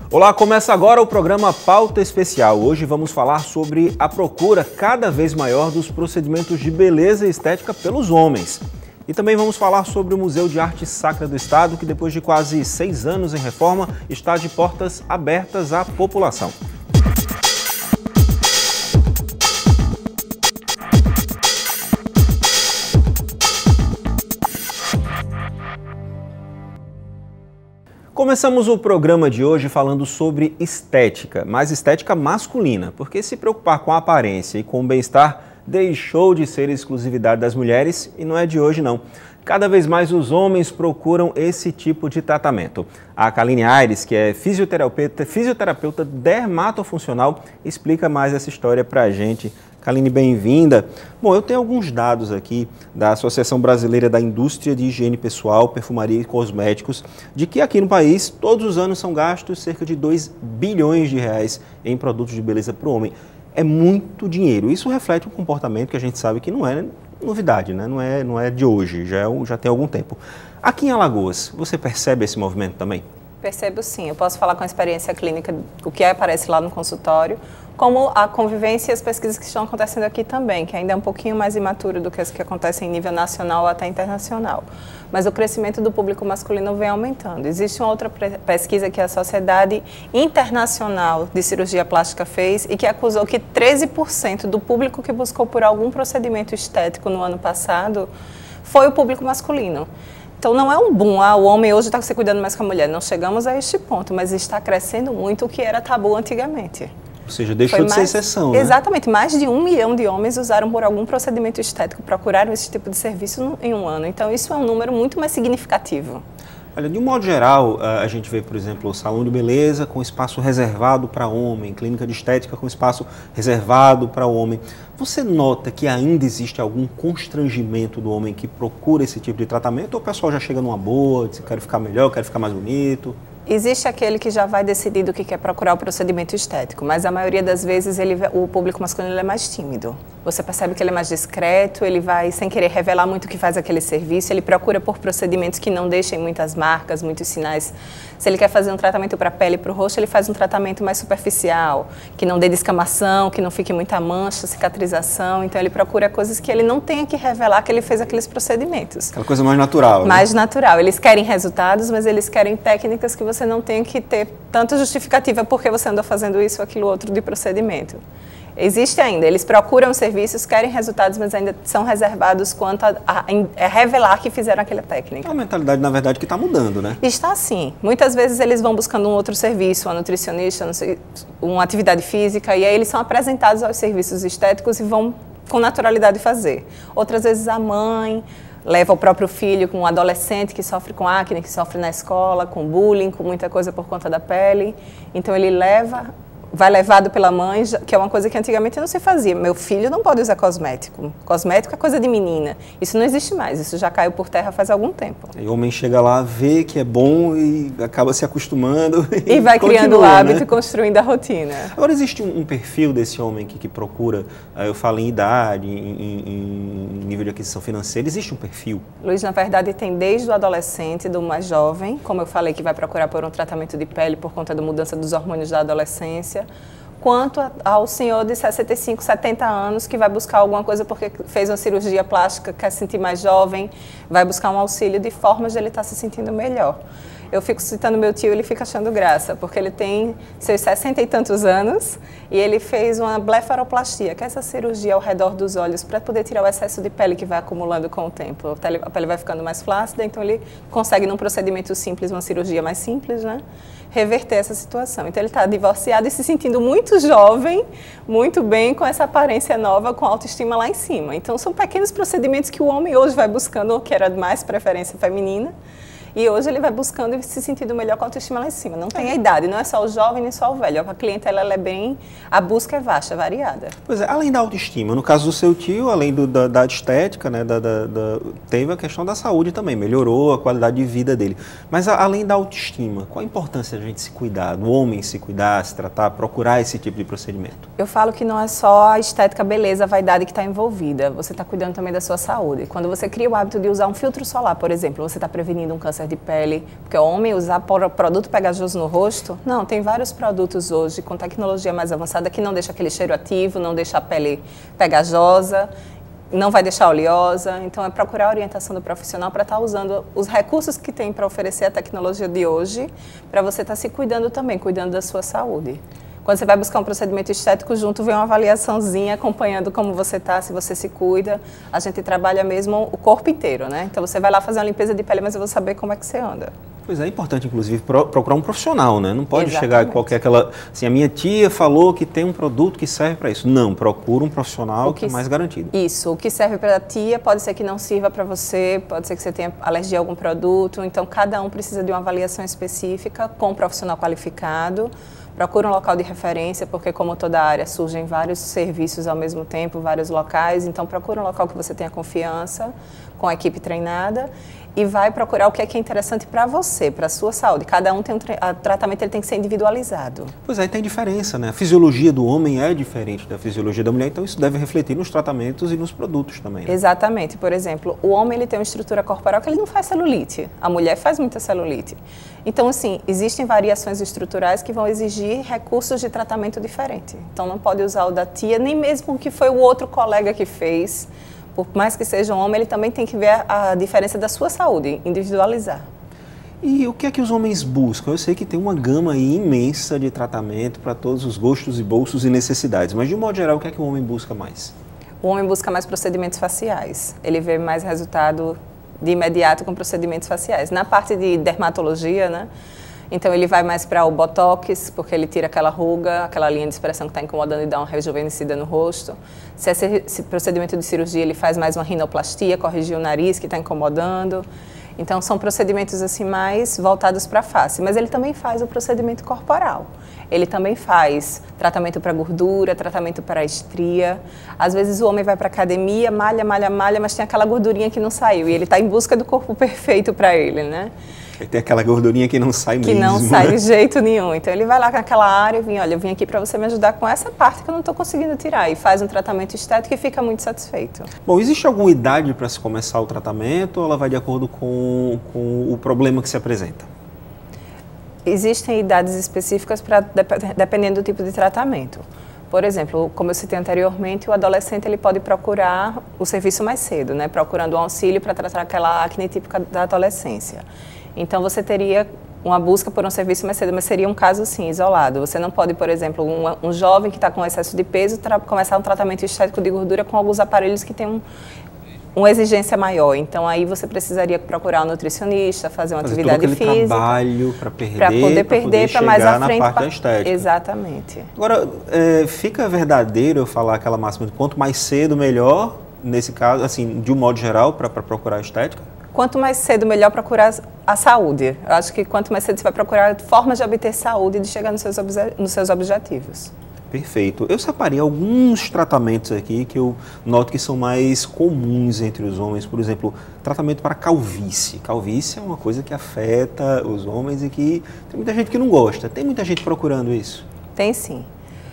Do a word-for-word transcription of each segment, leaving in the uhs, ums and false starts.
Olá, começa agora o programa Pauta Especial. Hoje vamos falar sobre a procura cada vez maior dos procedimentos de beleza e estética pelos homens. E também vamos falar sobre o Museu de Arte Sacra do Estado, que depois de quase seis anos em reforma, está de portas abertas à população. Começamos o programa de hoje falando sobre estética, mas estética masculina, porque se preocupar com a aparência e com o bem-estar deixou de ser exclusividade das mulheres e não é de hoje não. Cada vez mais os homens procuram esse tipo de tratamento. A Kaline Aires, que é fisioterapeuta, fisioterapeuta dermatofuncional, explica mais essa história pra gente. Kaline, bem-vinda. Bom, eu tenho alguns dados aqui da Associação Brasileira da Indústria de Higiene Pessoal, Perfumaria e Cosméticos, de que aqui no país, todos os anos são gastos cerca de dois bilhões de reais em produtos de beleza para o homem. É muito dinheiro. Isso reflete um comportamento que a gente sabe que não é novidade, né? Não é, não é de hoje, já, é, já tem algum tempo. Aqui em Alagoas, você percebe esse movimento também? Percebo sim. Eu posso falar com a experiência clínica, o que aparece lá no consultório, como a convivência e as pesquisas que estão acontecendo aqui também, que ainda é um pouquinho mais imaturo do que as que acontecem em nível nacional ou até internacional. Mas o crescimento do público masculino vem aumentando. Existe uma outra pesquisa que a Sociedade Internacional de Cirurgia Plástica fez e que acusou que treze por cento do público que buscou por algum procedimento estético no ano passado foi o público masculino. Então não é um boom, ah, o homem hoje está se cuidando mais que a mulher. Não chegamos a este ponto, mas está crescendo muito o que era tabu antigamente. Ou seja, deixou Foi de mais, ser exceção, né? Exatamente. Mais de um milhão de homens usaram por algum procedimento estético, procuraram esse tipo de serviço no, em um ano. Então isso é um número muito mais significativo. Olha, de um modo geral, a gente vê, por exemplo, o salão de beleza com espaço reservado para homem, clínica de estética com espaço reservado para homem. Você nota que ainda existe algum constrangimento do homem que procura esse tipo de tratamento ou o pessoal já chega numa boa, diz, quero ficar melhor, quero ficar mais bonito? Existe aquele que já vai decidido que quer procurar o procedimento estético, mas a maioria das vezes ele, o público masculino ele é mais tímido. Você percebe que ele é mais discreto, ele vai sem querer revelar muito o que faz aquele serviço, ele procura por procedimentos que não deixem muitas marcas, muitos sinais. Se ele quer fazer um tratamento para a pele e para o rosto, ele faz um tratamento mais superficial, que não dê descamação, que não fique muita mancha, cicatrização. Então ele procura coisas que ele não tenha que revelar que ele fez aqueles procedimentos. Aquela coisa mais natural. Mais né? natural. Eles querem resultados, mas eles querem técnicas que você não tenha que ter tanta justificativa porque você andou fazendo isso ou aquilo outro de procedimento. Existe ainda, eles procuram serviços, querem resultados, mas ainda são reservados quanto a, a, a revelar que fizeram aquela técnica. É uma mentalidade, na verdade, que está mudando, né? Está sim. Muitas vezes eles vão buscando um outro serviço, uma nutricionista, uma atividade física, e aí eles são apresentados aos serviços estéticos e vão com naturalidade fazer. Outras vezes a mãe leva o próprio filho com um adolescente que sofre com acne, que sofre na escola, com bullying, com muita coisa por conta da pele. Então ele leva, vai levado pela mãe, que é uma coisa que antigamente não se fazia. Meu filho não pode usar cosmético. Cosmético é coisa de menina. Isso não existe mais, isso já caiu por terra faz algum tempo. E o homem chega lá, vê que é bom e acaba se acostumando. E, e vai continua, criando o hábito, né? E construindo a rotina. Agora, existe um, um perfil desse homem que, que procura, eu falo em idade, em, em, em nível de aquisição financeira, existe um perfil? Luiz, na verdade, tem desde o adolescente, do mais jovem, como eu falei, que vai procurar por um tratamento de pele por conta da mudança dos hormônios da adolescência, quanto ao senhor de sessenta e cinco, setenta anos que vai buscar alguma coisa porque fez uma cirurgia plástica, quer se sentir mais jovem, vai buscar um auxílio de formas de ele estar se sentindo melhor. Eu fico citando meu tio, ele fica achando graça, porque ele tem seus sessenta e tantos anos e ele fez uma blefaroplastia, que é essa cirurgia ao redor dos olhos para poder tirar o excesso de pele que vai acumulando com o tempo. A pele vai ficando mais flácida, então ele consegue, num procedimento simples, uma cirurgia mais simples, né, reverter essa situação. Então ele está divorciado e se sentindo muito jovem, muito bem, com essa aparência nova, com autoestima lá em cima. Então são pequenos procedimentos que o homem hoje vai buscando, que era mais preferência feminina, e hoje ele vai buscando e se sentindo melhor com a autoestima lá em cima. Não tem a idade, não é só o jovem nem só o velho. A clientela ela é bem, a busca é vasta, variada. Pois é, além da autoestima, no caso do seu tio, além do, da, da estética, né, da, da, da, teve a questão da saúde também, melhorou a qualidade de vida dele. Mas a, além da autoestima, qual a importância da gente se cuidar, do homem se cuidar, se tratar, procurar esse tipo de procedimento? Eu falo que não é só a estética, a beleza, a vaidade que está envolvida. Você está cuidando também da sua saúde. Quando você cria o hábito de usar um filtro solar, por exemplo, você está prevenindo um câncer câncer de pele, porque o homem usar produto pegajoso no rosto, não, tem vários produtos hoje com tecnologia mais avançada que não deixa aquele cheiro ativo, não deixa a pele pegajosa, não vai deixar oleosa, então é procurar a orientação do profissional para estar usando os recursos que tem para oferecer a tecnologia de hoje, para você estar se cuidando também, cuidando da sua saúde. Quando você vai buscar um procedimento estético, junto vem uma avaliaçãozinha acompanhando como você está, se você se cuida. A gente trabalha mesmo o corpo inteiro, né? Então você vai lá fazer uma limpeza de pele, mas eu vou saber como é que você anda. Pois é, é importante, inclusive, pro, procurar um profissional, né? Não pode Exatamente. chegar qualquer aquela... Assim, a minha tia falou que tem um produto que serve para isso. Não, procura um profissional que, que é mais garantido. Isso, o que serve para a tia pode ser que não sirva para você, pode ser que você tenha alergia a algum produto. Então, cada um precisa de uma avaliação específica com um profissional qualificado. Procura um local de referência, porque como toda área surgem vários serviços ao mesmo tempo, vários locais, então procura um local que você tenha confiança, com a equipe treinada, e vai procurar o que é, que é interessante para você, para a sua saúde. Cada um tem um tra tratamento, ele tem que ser individualizado. Pois é, tem diferença, né? A fisiologia do homem é diferente da fisiologia da mulher, então isso deve refletir nos tratamentos e nos produtos também, né? Exatamente. Por exemplo, o homem ele tem uma estrutura corporal que ele não faz celulite, a mulher faz muita celulite. Então, assim, existem variações estruturais que vão exigir recursos de tratamento diferente. Então, não pode usar o da tia, nem mesmo o que foi o outro colega que fez. Por mais que seja um homem, ele também tem que ver a diferença da sua saúde, individualizar. E o que é que os homens buscam? Eu sei que tem uma gama aí imensa de tratamento para todos os gostos e bolsos e necessidades, mas de um modo geral, o que é que o homem busca mais? O homem busca mais procedimentos faciais. Ele vê mais resultado de imediato com procedimentos faciais. Na parte de dermatologia, né? Então ele vai mais para o botox, porque ele tira aquela ruga, aquela linha de expressão que está incomodando e dá uma rejuvenescida no rosto. Se esse, esse procedimento de cirurgia, ele faz mais uma rinoplastia, corrigir o nariz que está incomodando. Então são procedimentos assim mais voltados para a face, mas ele também faz o procedimento corporal. Ele também faz tratamento para gordura, tratamento para estria. Às vezes o homem vai para a academia, malha, malha, malha, mas tem aquela gordurinha que não saiu e ele está em busca do corpo perfeito para ele, né? Tem aquela gordurinha que não sai que mesmo. Que não sai de jeito nenhum. Então ele vai lá naquela área e vem, olha, eu vim aqui para você me ajudar com essa parte que eu não estou conseguindo tirar. E faz um tratamento estético e fica muito satisfeito. Bom, existe alguma idade para se começar o tratamento ou ela vai de acordo com, com o problema que se apresenta? Existem idades específicas para dependendo do tipo de tratamento. Por exemplo, como eu citei anteriormente, o adolescente ele pode procurar o serviço mais cedo, né? Procurando um auxílio para tratar aquela acne típica da adolescência. Então, você teria uma busca por um serviço mais cedo, mas seria um caso, sim, isolado. Você não pode, por exemplo, um, um jovem que está com excesso de peso, começar um tratamento estético de gordura com alguns aparelhos que têm um, uma exigência maior. Então, aí você precisaria procurar um nutricionista, fazer uma fazer atividade todo aquele física. trabalho para perder, para poder perder, para mais à frente. Na parte da estética. Exatamente. Agora, é, fica verdadeiro eu falar aquela máxima de quanto mais cedo, melhor, nesse caso, assim, de um modo geral, para procurar a estética? Quanto mais cedo, melhor procurar a saúde. Eu acho que quanto mais cedo você vai procurar formas de obter saúde e de chegar nos seus, nos seus objetivos. Perfeito. Eu separei alguns tratamentos aqui que eu noto que são mais comuns entre os homens. Por exemplo, tratamento para calvície. Calvície é uma coisa que afeta os homens e que tem muita gente que não gosta. Tem muita gente procurando isso? Tem sim.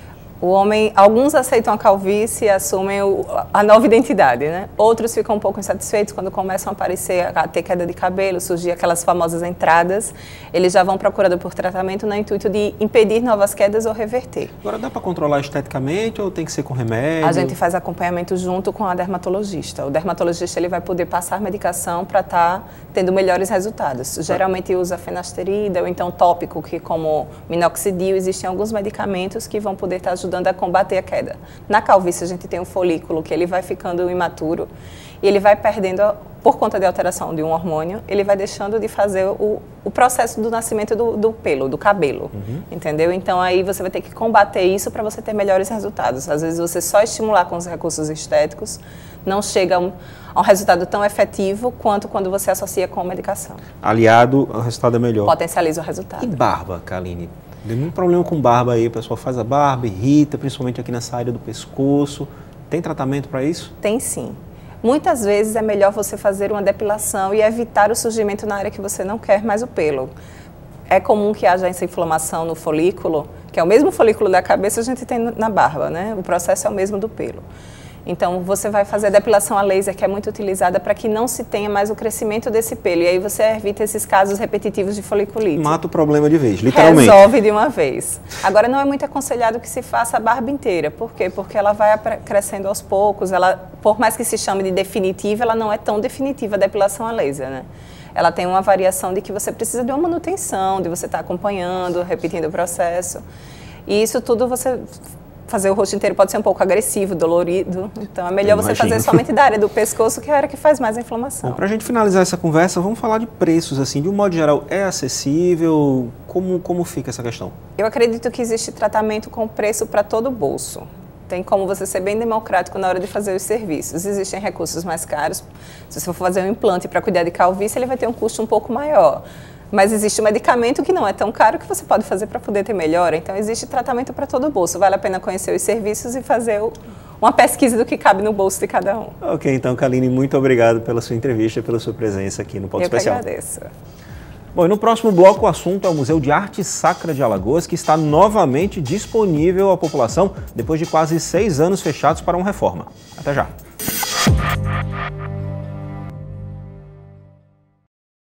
O homem, alguns aceitam a calvície e assumem o, a nova identidade, né? Outros ficam um pouco insatisfeitos quando começam a aparecer, a ter queda de cabelo, surgir aquelas famosas entradas. Eles já vão procurando por tratamento no intuito de impedir novas quedas ou reverter. Agora, dá para controlar esteticamente ou tem que ser com remédio? A gente faz acompanhamento junto com a dermatologista. O dermatologista ele vai poder passar medicação para estar tá tendo melhores resultados. Geralmente usa finasterida ou então tópico, que como minoxidil, existem alguns medicamentos que vão poder estar tá ajudando ajudando a combater a queda. Na calvície a gente tem um folículo que ele vai ficando imaturo e ele vai perdendo, por conta de alteração de um hormônio, ele vai deixando de fazer o, o processo do nascimento do, do pelo, do cabelo, uhum. Entendeu? Então aí você vai ter que combater isso para você ter melhores resultados. Às vezes você só estimular com os recursos estéticos não chega a um, a um resultado tão efetivo quanto quando você associa com a medicação. Aliado, o resultado é melhor. Potencializa o resultado. E barba, Kaline? Tem muito problema com barba aí, o pessoal faz a barba, irrita, principalmente aqui nessa área do pescoço. Tem tratamento para isso? Tem sim. Muitas vezes é melhor você fazer uma depilação e evitar o surgimento na área que você não quer mais o pelo. É comum que haja essa inflamação no folículo, que é o mesmo folículo da cabeça a gente tem na barba, né? O processo é o mesmo do pelo. Então, você vai fazer a depilação a laser, que é muito utilizada para que não se tenha mais o crescimento desse pelo. E aí você evita esses casos repetitivos de foliculite. Mata o problema de vez, literalmente. Resolve de uma vez. Agora, não é muito aconselhado que se faça a barba inteira. Por quê? Porque ela vai crescendo aos poucos. Ela, por mais que se chame de definitiva, ela não é tão definitiva a depilação a laser, né? Ela tem uma variação de que você precisa de uma manutenção, de você estar acompanhando, repetindo o processo. E isso tudo você... Fazer o rosto inteiro pode ser um pouco agressivo, dolorido. Então é melhor você fazer somente da área do pescoço, que é a área que faz mais a inflamação. Para a gente finalizar essa conversa, vamos falar de preços, assim, de um modo geral, é acessível? Como, como fica essa questão? Eu acredito que existe tratamento com preço para todo o bolso. Tem como você ser bem democrático na hora de fazer os serviços. Existem recursos mais caros. Se você for fazer um implante para cuidar de calvície, ele vai ter um custo um pouco maior. Mas existe um medicamento que não é tão caro que você pode fazer para poder ter melhora. Então, existe tratamento para todo o bolso. Vale a pena conhecer os serviços e fazer o, uma pesquisa do que cabe no bolso de cada um. Ok, então, Kaline, muito obrigado pela sua entrevista e pela sua presença aqui no Ponto Especial. Eu que agradeço. Bom, e no próximo bloco o assunto é o Museu de Arte Sacra de Alagoas, que está novamente disponível à população depois de quase seis anos fechados para uma reforma. Até já!